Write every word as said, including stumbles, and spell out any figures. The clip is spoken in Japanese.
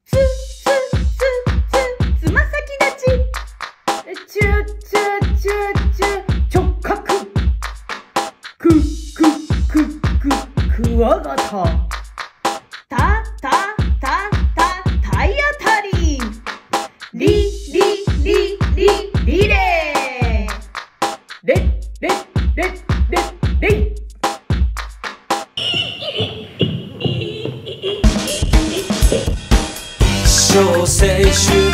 つつつつま先立ち、チュチュチュチュ直角、くくくくクワガタ、たたたた体当たり、リリリリリレー、レレレレレイ。 小青春